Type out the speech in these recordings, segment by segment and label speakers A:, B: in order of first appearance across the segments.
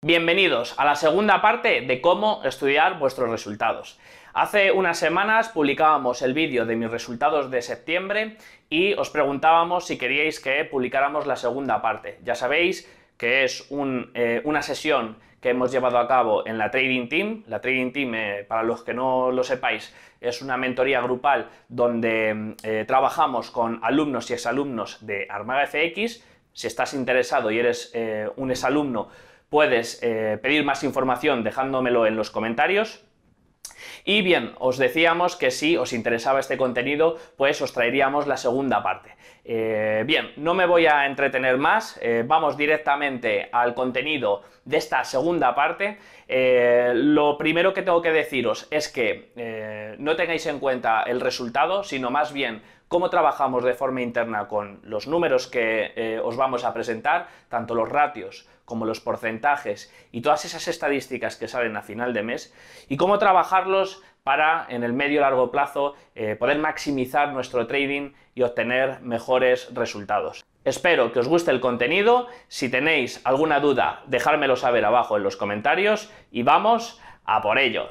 A: Bienvenidos a la segunda parte de cómo estudiar vuestros resultados. Hace unas semanas publicábamos el vídeo de mis resultados de septiembre y os preguntábamos si queríais que publicáramos la segunda parte. Ya sabéis que es una sesión que hemos llevado a cabo en la Trading Team. La Trading Team, para los que no lo sepáis, es una mentoría grupal donde trabajamos con alumnos y exalumnos de Armaga FX. Si estás interesado y eres un exalumno, puedes pedir más información dejándomelo en los comentarios. Y bien, os decíamos que si os interesaba este contenido, pues os traeríamos la segunda parte. Bien, no me voy a entretener más, vamos directamente al contenido de esta segunda parte. Lo primero que tengo que deciros es que no tengáis en cuenta el resultado, sino más bien cómo trabajamos de forma interna con los números que os vamos a presentar, tanto los ratios como los porcentajes y todas esas estadísticas que salen a final de mes, y cómo trabajarlos para en el medio y largo plazo poder maximizar nuestro trading y obtener mejores resultados. Espero que os guste el contenido. Si tenéis alguna duda, dejármelo saber abajo en los comentarios y vamos a por ello.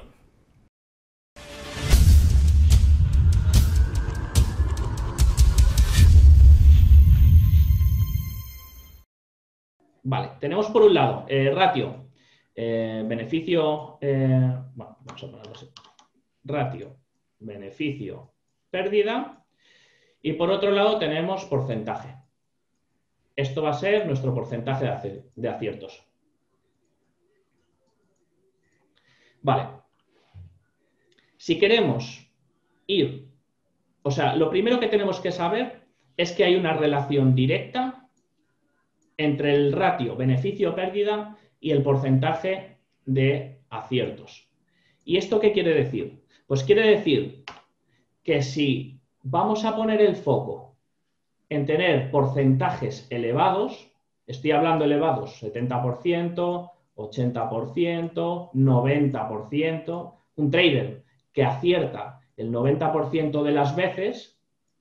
B: Vale, tenemos por un lado ratio, beneficio, bueno, vamos a ponerlo así, ratio, beneficio, pérdida, y por otro lado tenemos porcentaje. Esto va a ser nuestro porcentaje de aciertos. Vale, si queremos ir, o sea, lo primero que tenemos que saber es que hay una relación directa entre el ratio beneficio-pérdida y el porcentaje de aciertos. ¿Y esto qué quiere decir? Pues quiere decir que si vamos a poner el foco en tener porcentajes elevados, estoy hablando elevados, 70%, 80%, 90%, un trader que acierta el 90% de las veces,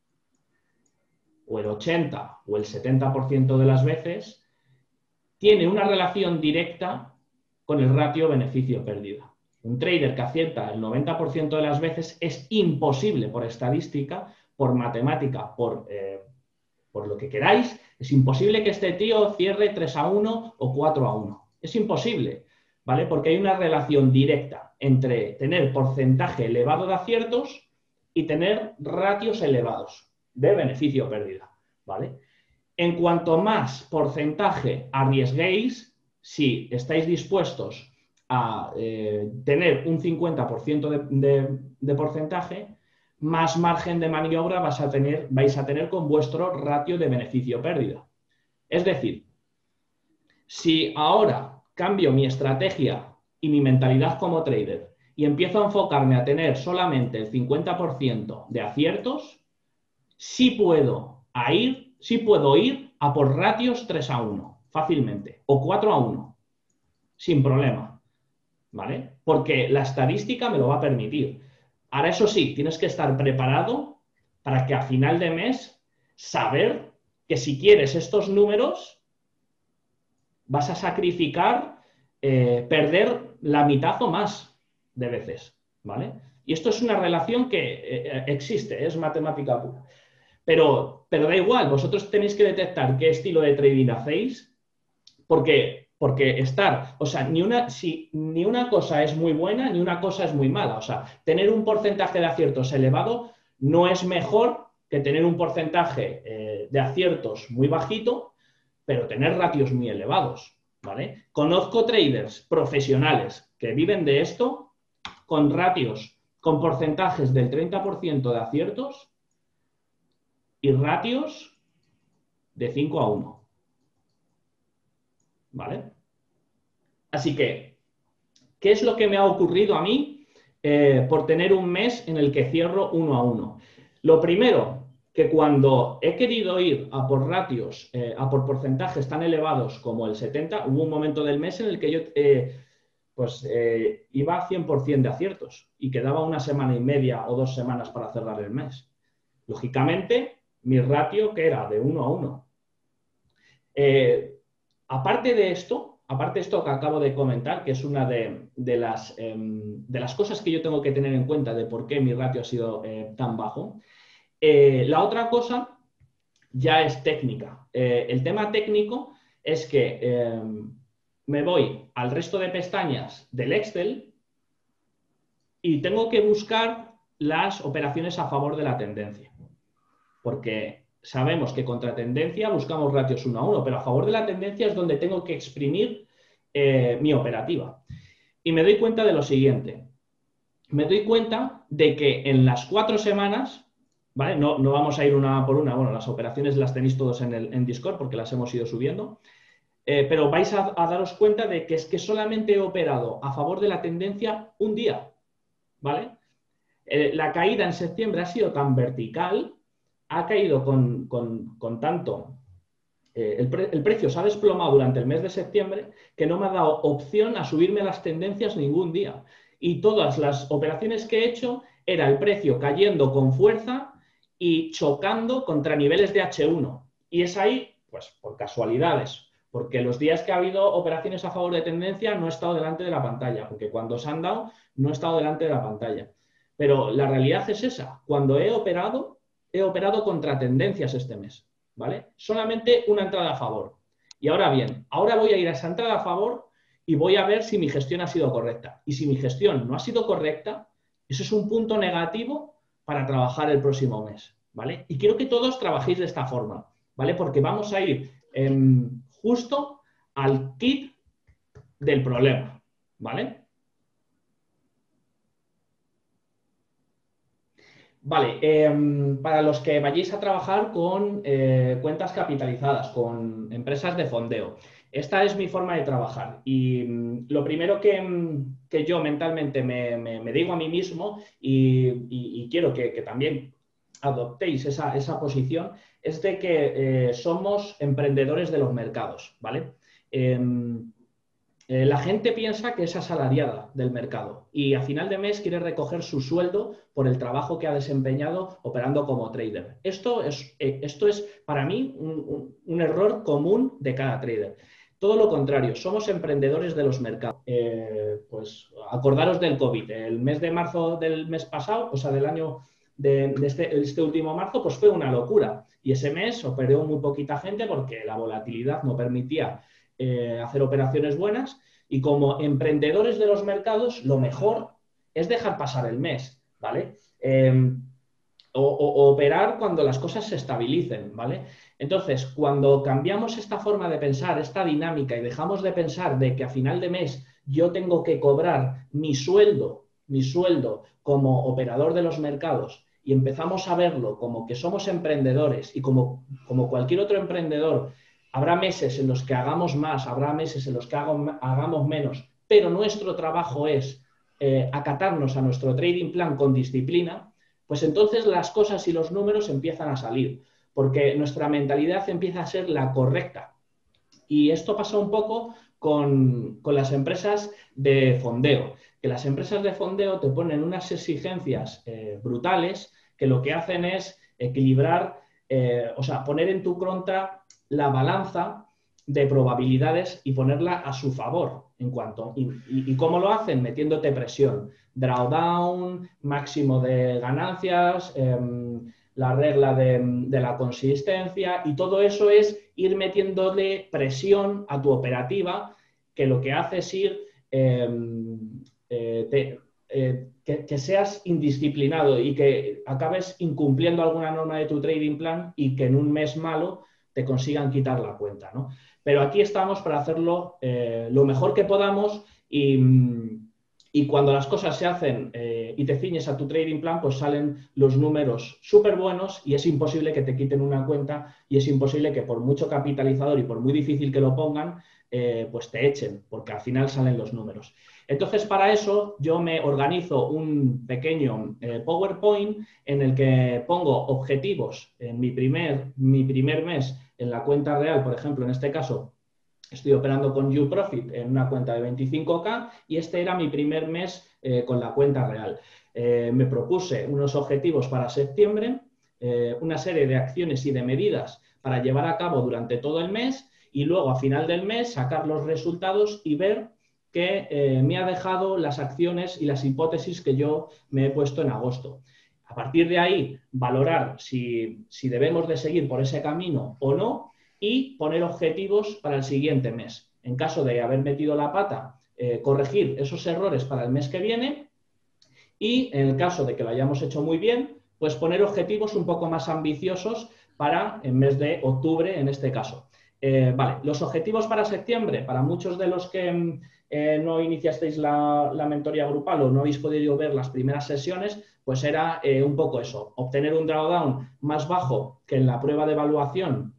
B: o el 80 o el 70% de las veces, tiene una relación directa con el ratio beneficio-pérdida. Un trader que acierta el 90% de las veces es imposible por estadística, por matemática, por lo que queráis, es imposible que este tío cierre 3-1 o 4-1. Es imposible, ¿vale? Porque hay una relación directa entre tener porcentaje elevado de aciertos y tener ratios elevados de beneficio-pérdida, ¿vale? En cuanto más porcentaje arriesguéis, si estáis dispuestos a tener un 50% de porcentaje, más margen de maniobra vais a tener con vuestro ratio de beneficio-pérdida. Es decir, si ahora cambio mi estrategia y mi mentalidad como trader y empiezo a enfocarme a tener solamente el 50% de aciertos, sí puedo ir a por ratios 3-1 fácilmente, o 4-1, sin problema, ¿vale? Porque la estadística me lo va a permitir. Ahora, eso sí, tienes que estar preparado para que a final de mes saber que si quieres estos números vas a sacrificar perder la mitad o más de veces, ¿vale? Y esto es una relación que existe, es matemática pura. Pero da igual, vosotros tenéis que detectar qué estilo de trading hacéis, porque o sea, ni una cosa es muy buena, ni una cosa es muy mala. O sea, tener un porcentaje de aciertos elevado no es mejor que tener un porcentaje de aciertos muy bajito, pero tener ratios muy elevados, ¿vale? Conozco traders profesionales que viven de esto con ratios, con porcentajes del 30% de aciertos y ratios de 5-1. ¿Vale? Así que, ¿qué es lo que me ha ocurrido a mí por tener un mes en el que cierro 1-1? Lo primero, que cuando he querido ir a por ratios, a por porcentajes tan elevados como el 70, hubo un momento del mes en el que yo iba a 100% de aciertos y quedaba una semana y media o 2 semanas para cerrar el mes. Lógicamente, mi ratio que era de 1-1. Aparte de esto, aparte de esto que acabo de comentar, que es una de las cosas que yo tengo que tener en cuenta de por qué mi ratio ha sido tan bajo, la otra cosa ya es técnica. El tema técnico es que me voy al resto de pestañas del Excel y tengo que buscar las operaciones a favor de la tendencia. Porque sabemos que contra tendencia buscamos ratios 1 a 1, pero a favor de la tendencia es donde tengo que exprimir mi operativa. Y me doy cuenta de lo siguiente. Me doy cuenta de que en las 4 semanas, ¿vale? No vamos a ir una por una. Bueno, las operaciones las tenéis todos en Discord porque las hemos ido subiendo. Pero vais a daros cuenta de que es que solamente he operado a favor de la tendencia un día, ¿vale? La caída en septiembre ha sido tan vertical, ha caído con tanto... el precio se ha desplomado durante el mes de septiembre que no me ha dado opción a subirme las tendencias ningún día. Y todas las operaciones que he hecho era el precio cayendo con fuerza y chocando contra niveles de H1. Y es ahí, pues por casualidades, porque los días que ha habido operaciones a favor de tendencia no he estado delante de la pantalla, porque cuando se han dado no he estado delante de la pantalla. Pero la realidad es esa. Cuando he operado contra tendencias este mes, ¿vale? Solamente una entrada a favor. Y ahora bien, ahora voy a ir a esa entrada a favor y voy a ver si mi gestión ha sido correcta. Y si mi gestión no ha sido correcta, eso es un punto negativo para trabajar el próximo mes, ¿vale? Y quiero que todos trabajéis de esta forma, ¿vale? Porque vamos a ir justo al kit del problema, ¿vale? Vale, para los que vayáis a trabajar con cuentas capitalizadas, con empresas de fondeo, esta es mi forma de trabajar y lo primero que yo mentalmente me digo a mí mismo y quiero que también adoptéis esa posición es de que somos emprendedores de los mercados, ¿vale? La gente piensa que es asalariada del mercado y a final de mes quiere recoger su sueldo por el trabajo que ha desempeñado operando como trader. Esto es para mí un error común de cada trader. Todo lo contrario, somos emprendedores de los mercados. Pues acordaros del COVID. El mes de marzo del mes pasado, o sea, del año de este último marzo, pues fue una locura. Y ese mes operó muy poquita gente porque la volatilidad no permitía hacer operaciones buenas y como emprendedores de los mercados lo mejor es dejar pasar el mes, ¿vale? O operar cuando las cosas se estabilicen, ¿vale? Entonces, cuando cambiamos esta forma de pensar, esta dinámica y dejamos de pensar de que a final de mes yo tengo que cobrar mi sueldo como operador de los mercados y empezamos a verlo como que somos emprendedores y como cualquier otro emprendedor. Habrá meses en los que hagamos más, habrá meses en los que hagamos menos, pero nuestro trabajo es acatarnos a nuestro trading plan con disciplina, pues entonces las cosas y los números empiezan a salir, porque nuestra mentalidad empieza a ser la correcta. Y esto pasa un poco con las empresas de fondeo, que las empresas de fondeo te ponen unas exigencias brutales que lo que hacen es equilibrar, o sea, poner en tu contra la balanza de probabilidades y ponerla a su favor ¿y cómo lo hacen? Metiéndote presión, drawdown, máximo de ganancias, la regla de la consistencia y todo eso es ir metiéndole presión a tu operativa que lo que hace es ir que seas indisciplinado y que acabes incumpliendo alguna norma de tu trading plan y que en un mes malo te consigan quitar la cuenta, ¿no? Pero aquí estamos para hacerlo lo mejor que podamos y cuando las cosas se hacen y te ciñes a tu trading plan, pues salen los números súper buenos y es imposible que te quiten una cuenta y es imposible que por mucho capitalizador y por muy difícil que lo pongan, pues te echen, porque al final salen los números. Entonces, para eso yo me organizo un pequeño PowerPoint en el que pongo objetivos en mi primer mes en la cuenta real, por ejemplo, en este caso, estoy operando con YouProfit en una cuenta de 25K y este era mi primer mes con la cuenta real. Me propuse unos objetivos para septiembre, una serie de acciones y de medidas para llevar a cabo durante todo el mes y luego a final del mes sacar los resultados y ver qué me ha dejado las acciones y las hipótesis que yo me he puesto en agosto. A partir de ahí, valorar si debemos de seguir por ese camino o no y poner objetivos para el siguiente mes. En caso de haber metido la pata, corregir esos errores para el mes que viene y en el caso de que lo hayamos hecho muy bien, pues poner objetivos un poco más ambiciosos para el mes de octubre en este caso. Vale, los objetivos para septiembre, para muchos de los que no iniciasteis la mentoría grupal o no habéis podido ver las primeras sesiones, pues era un poco eso, obtener un drawdown más bajo que en la prueba de evaluación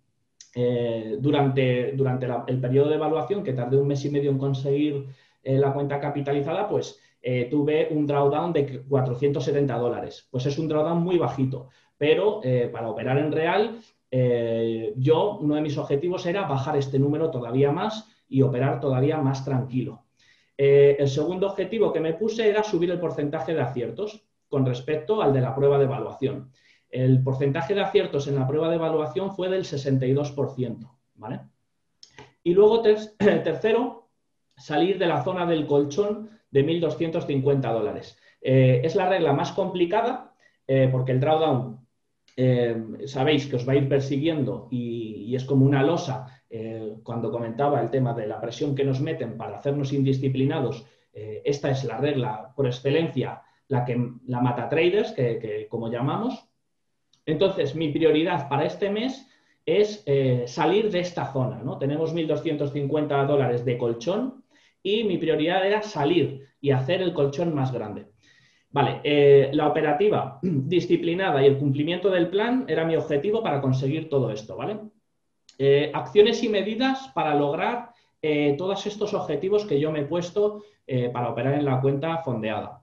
B: durante el periodo de evaluación, que tardé un mes y medio en conseguir la cuenta capitalizada, pues tuve un drawdown de $470. Pues es un drawdown muy bajito, pero para operar en real, uno de mis objetivos era bajar este número todavía más y operar todavía más tranquilo. El segundo objetivo que me puse era subir el porcentaje de aciertos con respecto al de la prueba de evaluación. El porcentaje de aciertos en la prueba de evaluación fue del 62%, ¿vale? Y luego, tercero, salir de la zona del colchón de $1.250. Es la regla más complicada porque el drawdown sabéis que os va a ir persiguiendo y es como una losa. Cuando comentaba el tema de la presión que nos meten para hacernos indisciplinados, esta es la regla por excelencia, la mata traders, que como llamamos. Entonces, mi prioridad para este mes es salir de esta zona, ¿no? Tenemos $1.250 de colchón y mi prioridad era salir y hacer el colchón más grande. Vale, la operativa disciplinada y el cumplimiento del plan era mi objetivo para conseguir todo esto, ¿vale? Acciones y medidas para lograr todos estos objetivos que yo me he puesto para operar en la cuenta fondeada.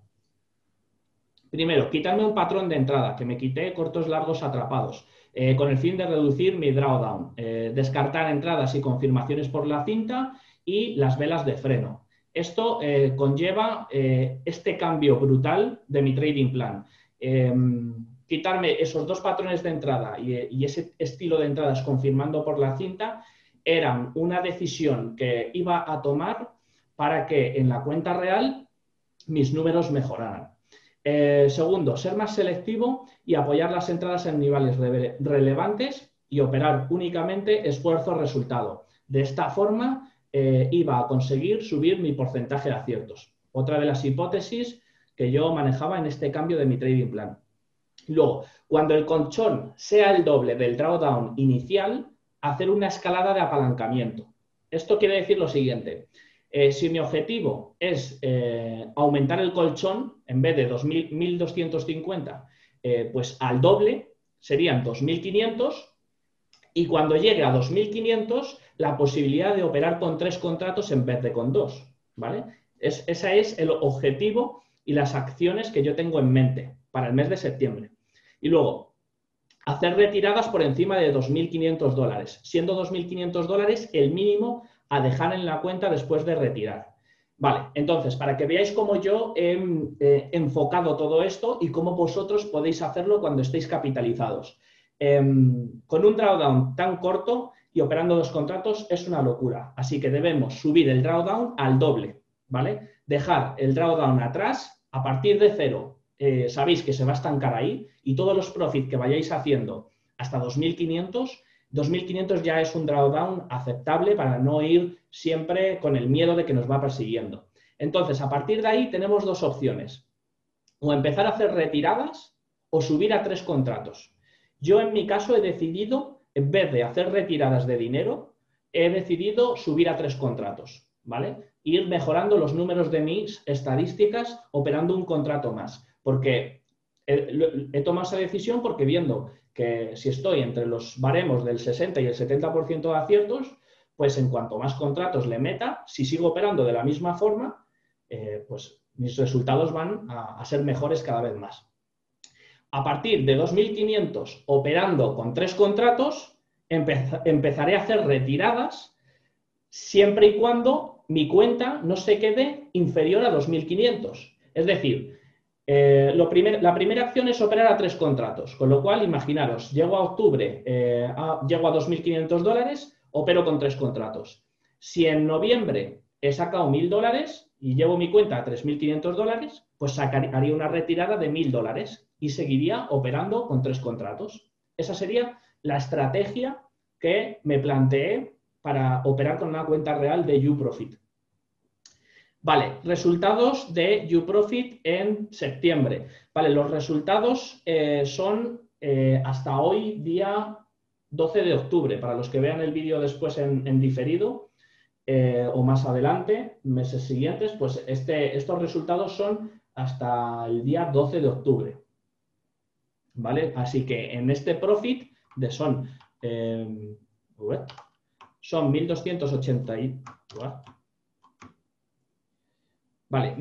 B: Primero, quitarme un patrón de entrada, que me quité cortos largos atrapados, con el fin de reducir mi drawdown, descartar entradas y confirmaciones por la cinta y las velas de freno. Esto conlleva este cambio brutal de mi trading plan. Quitarme esos dos patrones de entrada y ese estilo de entradas confirmando por la cinta eran una decisión que iba a tomar para que en la cuenta real mis números mejoraran. Segundo, ser más selectivo y apoyar las entradas en niveles relevantes y operar únicamente esfuerzo-resultado. De esta forma iba a conseguir subir mi porcentaje de aciertos. Otra de las hipótesis que yo manejaba en este cambio de mi trading plan. Luego, cuando el colchón sea el doble del drawdown inicial, hacer una escalada de apalancamiento. Esto quiere decir lo siguiente. Si mi objetivo es aumentar el colchón, en vez de 1.250, pues al doble, serían 2.500, y cuando llegue a 2.500, la posibilidad de operar con 3 contratos en vez de con 2, ¿vale? Ese es el objetivo y las acciones que yo tengo en mente para el mes de septiembre. Y luego, hacer retiradas por encima de $2.500, siendo $2.500 el mínimo a dejar en la cuenta después de retirar. Vale, entonces, para que veáis cómo yo he enfocado todo esto y cómo vosotros podéis hacerlo cuando estéis capitalizados. Con un drawdown tan corto y operando 2 contratos es una locura. Así que debemos subir el drawdown al doble, ¿vale? Dejar el drawdown atrás, a partir de 0, sabéis que se va a estancar ahí y todos los profits que vayáis haciendo hasta 2.500 ya es un drawdown aceptable para no ir siempre con el miedo de que nos va persiguiendo. Entonces, a partir de ahí tenemos dos opciones. O empezar a hacer retiradas o subir a 3 contratos. Yo en mi caso he decidido, en vez de hacer retiradas de dinero, he decidido subir a 3 contratos, ¿vale? Ir mejorando los números de mis estadísticas operando un contrato más. Porque he tomado esa decisión porque viendo que si estoy entre los baremos del 60 y el 70% de aciertos, pues en cuanto más contratos le meta, si sigo operando de la misma forma, pues mis resultados van a ser mejores cada vez más. A partir de 2.500 operando con 3 contratos, empezaré a hacer retiradas siempre y cuando mi cuenta no se quede inferior a 2.500. Es decir, la primera acción es operar a 3 contratos, con lo cual, imaginaros, llego a octubre, llego a $2.500, opero con 3 contratos. Si en noviembre he sacado $1.000 y llevo mi cuenta a $3.500, pues haría una retirada de $1.000 y seguiría operando con 3 contratos. Esa sería la estrategia que me planteé para operar con una cuenta real de YouProfit. Vale, resultados de YouProfit en septiembre. Vale, los resultados son hasta hoy, día 12 de octubre. Para los que vean el vídeo después en diferido o más adelante, meses siguientes, pues estos resultados son hasta el día 12 de octubre. ¿Vale? Así que en este profit son 1.280. Vale,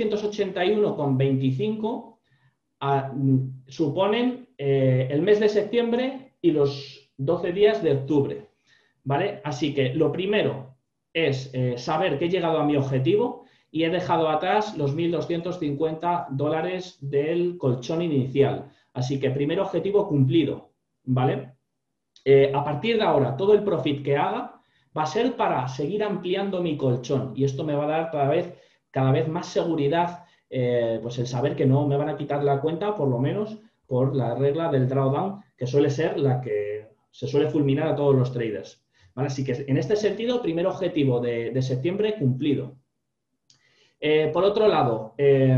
B: 1.281,25 suponen el mes de septiembre y los 12 días de octubre. ¿Vale? Así que lo primero es saber que he llegado a mi objetivo y he dejado atrás los $1.250 del colchón inicial. Así que primer objetivo cumplido. ¿Vale? A partir de ahora, todo el profit que haga va a ser para seguir ampliando mi colchón y esto me va a dar cada vez más seguridad, pues el saber que no me van a quitar la cuenta, por lo menos por la regla del drawdown, que suele ser la que se suele fulminar a todos los traders. ¿Vale? Así que en este sentido, primer objetivo de septiembre cumplido. Por otro lado,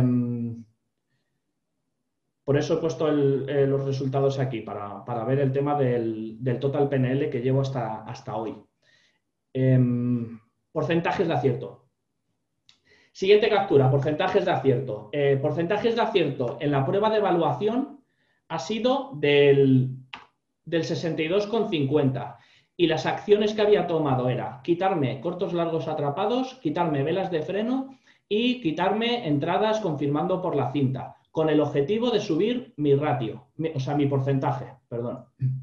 B: por eso he puesto los resultados aquí, para ver el tema del total PNL que llevo hasta hoy. Porcentajes de acierto. Siguiente captura, porcentajes de acierto. Porcentajes de acierto en la prueba de evaluación ha sido del 62,50 y las acciones que había tomado era quitarme cortos largos atrapados, quitarme velas de freno y quitarme entradas confirmando por la cinta, con el objetivo de subir mi ratio, o sea, mi porcentaje, perdón.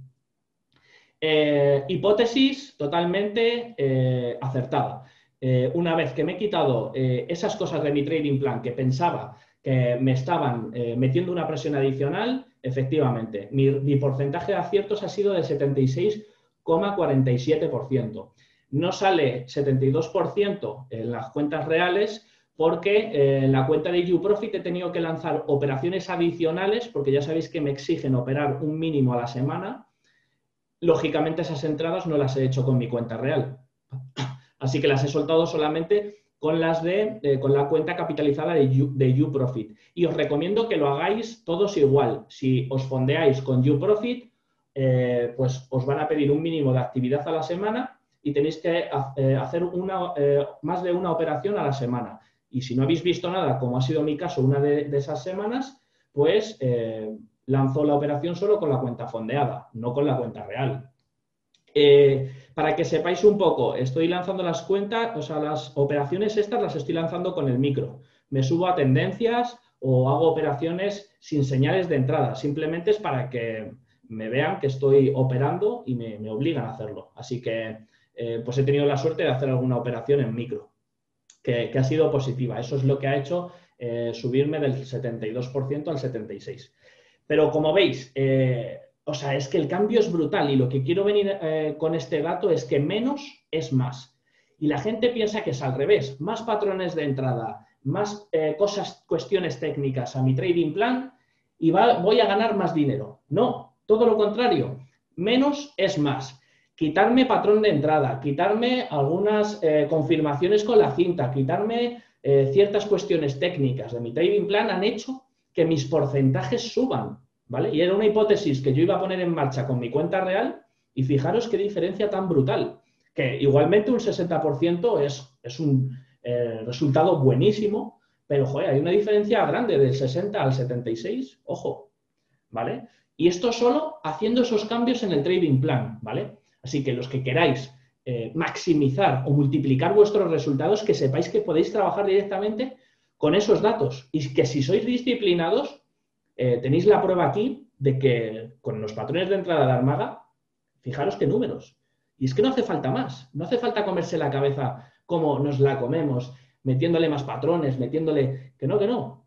B: Hipótesis totalmente acertada. Una vez que me he quitado esas cosas de mi trading plan que pensaba que me estaban metiendo una presión adicional, efectivamente, mi porcentaje de aciertos ha sido de 76,47%. No sale 72% en las cuentas reales porque en la cuenta de YouProfit he tenido que lanzar operaciones adicionales porque ya sabéis que me exigen operar un mínimo a la semana. Lógicamente esas entradas no las he hecho con mi cuenta real. Así que las he soltado solamente con la cuenta capitalizada de YouProfit. Y os recomiendo que lo hagáis todos igual. Si os fondeáis con YouProfit, pues os van a pedir un mínimo de actividad a la semana y tenéis que hacer más de una operación a la semana. Y si no habéis visto nada, como ha sido mi caso una de esas semanas, pues lanzo la operación solo con la cuenta fondeada, no con la cuenta real. Para que sepáis un poco, estoy lanzando las cuentas, o sea, las operaciones estas las estoy lanzando con el micro. Me subo a tendencias o hago operaciones sin señales de entrada. Simplemente es para que me vean que estoy operando y me obligan a hacerlo. Así que pues he tenido la suerte de hacer alguna operación en micro, que ha sido positiva. Eso es lo que ha hecho subirme del 72% al 76%. Pero como veis, o sea, es que el cambio es brutal y lo que quiero venir con este dato es que menos es más. Y la gente piensa que es al revés, más patrones de entrada, más cuestiones técnicas a mi trading plan y voy a ganar más dinero. No, todo lo contrario, menos es más. Quitarme patrón de entrada, quitarme algunas confirmaciones con la cinta, quitarme ciertas cuestiones técnicas de mi trading plan han hecho que mis porcentajes suban. ¿Vale? Y era una hipótesis que yo iba a poner en marcha con mi cuenta real y fijaros qué diferencia tan brutal, que igualmente un 60% es un resultado buenísimo, pero joder, hay una diferencia grande del 60 al 76, ojo, ¿vale? Y esto solo haciendo esos cambios en el trading plan, ¿vale? Así que los que queráis maximizar o multiplicar vuestros resultados, que sepáis que podéis trabajar directamente con esos datos y que si sois disciplinados, tenéis la prueba aquí de que con los patrones de entrada de Armaga, fijaros qué números. Y es que no hace falta más. No hace falta comerse la cabeza como nos la comemos, metiéndole más patrones, metiéndole... Que no, que no.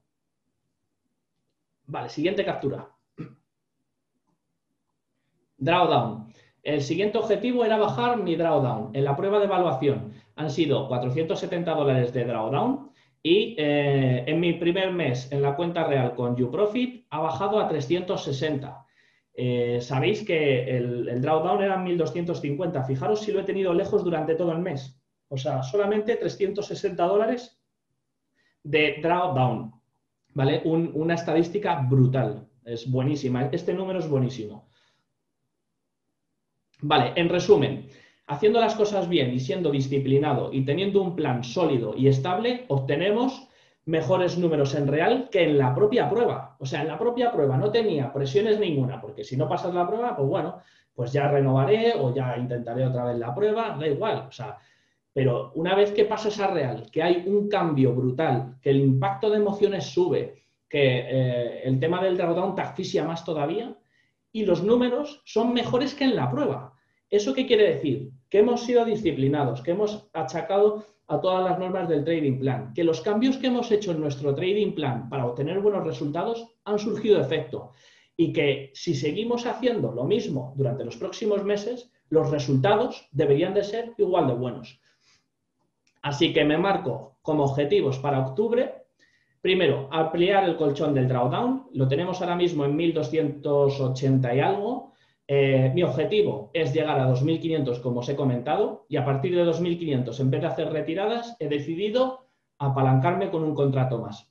B: Vale, siguiente captura. Drawdown. El siguiente objetivo era bajar mi drawdown. En la prueba de evaluación han sido $470 de drawdown y en mi primer mes en la cuenta real con YouProfit ha bajado a 360. Sabéis que el drawdown eran 1.250. Fijaros si lo he tenido lejos durante todo el mes. O sea, solamente $360 de drawdown. ¿Vale? Una estadística brutal. Es buenísima. Este número es buenísimo. Vale, en resumen, haciendo las cosas bien y siendo disciplinado y teniendo un plan sólido y estable, obtenemos mejores números en real que en la propia prueba. O sea, en la propia prueba no tenía presiones ninguna, porque si no pasas la prueba, pues bueno, pues ya renovaré o ya intentaré otra vez la prueba, da igual. O sea, pero una vez que pasas a real, que hay un cambio brutal, que el impacto de emociones sube, que el tema del drawdown te asfixia más todavía, y los números son mejores que en la prueba. ¿Eso qué quiere decir? Que hemos sido disciplinados, que hemos achacado a todas las normas del trading plan, que los cambios que hemos hecho en nuestro trading plan para obtener buenos resultados han surgido efecto y que si seguimos haciendo lo mismo durante los próximos meses, los resultados deberían de ser igual de buenos. Así que me marco como objetivos para octubre. Primero, ampliar el colchón del drawdown. Lo tenemos ahora mismo en 1.280 y algo. Mi objetivo es llegar a 2.500, como os he comentado, y a partir de 2.500, en vez de hacer retiradas, he decidido apalancarme con un contrato más.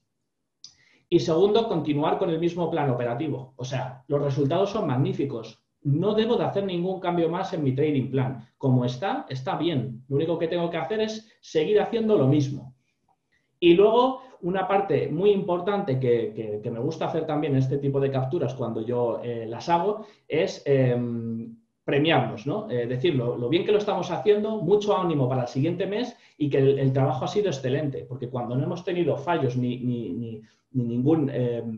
B: Y segundo, continuar con el mismo plan operativo. O sea, los resultados son magníficos. No debo de hacer ningún cambio más en mi trading plan. Como está, está bien. Lo único que tengo que hacer es seguir haciendo lo mismo. Y luego, una parte muy importante que me gusta hacer también en este tipo de capturas cuando yo las hago es premiarnos, ¿no? Decir lo bien que lo estamos haciendo, mucho ánimo para el siguiente mes y que el trabajo ha sido excelente, porque cuando no hemos tenido fallos ni ningún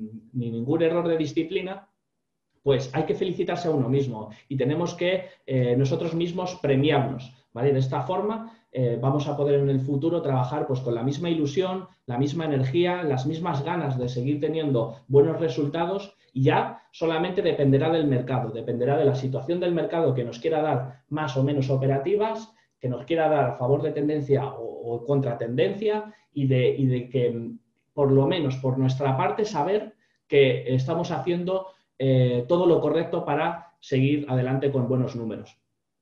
B: error de disciplina, pues hay que felicitarse a uno mismo y tenemos que nosotros mismos premiarnos, ¿vale? De esta forma vamos a poder en el futuro trabajar pues con la misma ilusión, la misma energía, las mismas ganas de seguir teniendo buenos resultados y ya solamente dependerá del mercado, dependerá de la situación del mercado que nos quiera dar más o menos operativas, que nos quiera dar a favor de tendencia o contra tendencia y de que por lo menos por nuestra parte saber que estamos haciendo todo lo correcto para seguir adelante con buenos números.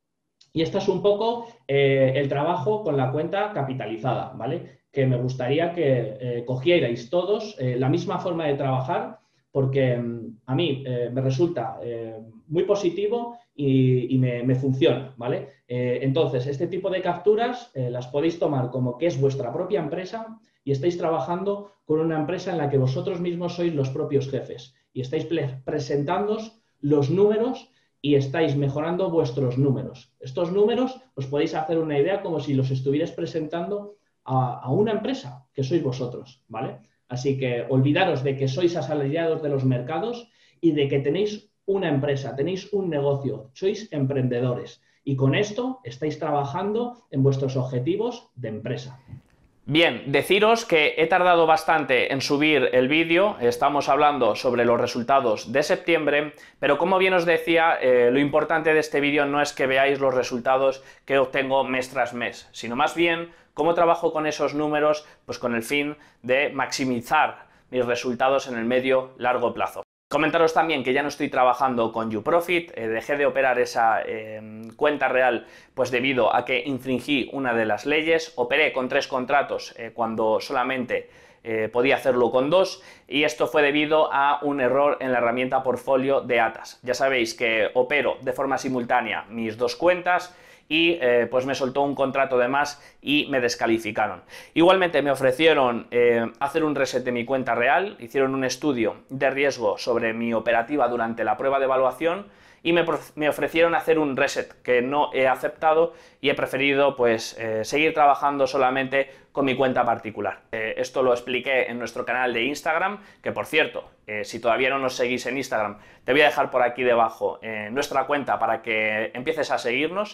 B: Y este es un poco el trabajo con la cuenta capitalizada, ¿vale? Que me gustaría que cogierais todos la misma forma de trabajar porque a mí me resulta muy positivo y me funciona, ¿vale? Entonces, este tipo de capturas las podéis tomar como que es vuestra propia empresa y estáis trabajando con una empresa en la que vosotros mismos sois los propios jefes y estáis presentándoos los números y estáis mejorando vuestros números. Estos números os podéis hacer una idea como si los estuvierais presentando a una empresa, que sois vosotros, ¿vale? Así que olvidaros de que sois asalariados de los mercados y de que tenéis una empresa, tenéis un negocio, sois emprendedores y con esto estáis trabajando en vuestros objetivos de empresa.
A: Bien, deciros que he tardado bastante en subir el vídeo, estamos hablando sobre los resultados de septiembre, pero como bien os decía, lo importante de este vídeo no es que veáis los resultados que obtengo mes tras mes, sino más bien cómo trabajo con esos números, pues con el fin de maximizar mis resultados en el medio-largo plazo. Comentaros también que ya no estoy trabajando con YouProfit, dejé de operar esa cuenta real pues debido a que infringí una de las leyes, operé con 3 contratos cuando solamente podía hacerlo con 2 y esto fue debido a un error en la herramienta portfolio de Atas. Ya sabéis que opero de forma simultánea mis 2 cuentas y pues me soltó un contrato de más y me descalificaron. Igualmente me ofrecieron hacer un reset de mi cuenta real, hicieron un estudio de riesgo sobre mi operativa durante la prueba de evaluación y me ofrecieron hacer un reset que no he aceptado y he preferido pues seguir trabajando solamente con mi cuenta particular. Esto lo expliqué en nuestro canal de Instagram, que por cierto, si todavía no nos seguís en Instagram, te voy a dejar por aquí debajo nuestra cuenta para que empieces a seguirnos.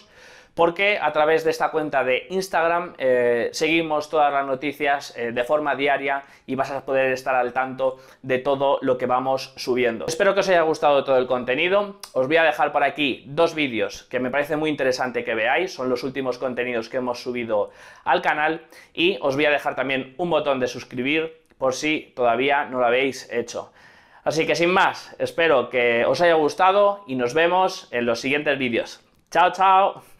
A: porque a través de esta cuenta de Instagram seguimos todas las noticias de forma diaria y vas a poder estar al tanto de todo lo que vamos subiendo. Espero que os haya gustado todo el contenido. Os voy a dejar por aquí 2 vídeos que me parece muy interesante que veáis, son los últimos contenidos que hemos subido al canal, y os voy a dejar también un botón de suscribir por si todavía no lo habéis hecho. Así que sin más, espero que os haya gustado y nos vemos en los siguientes vídeos. ¡Chao, chao!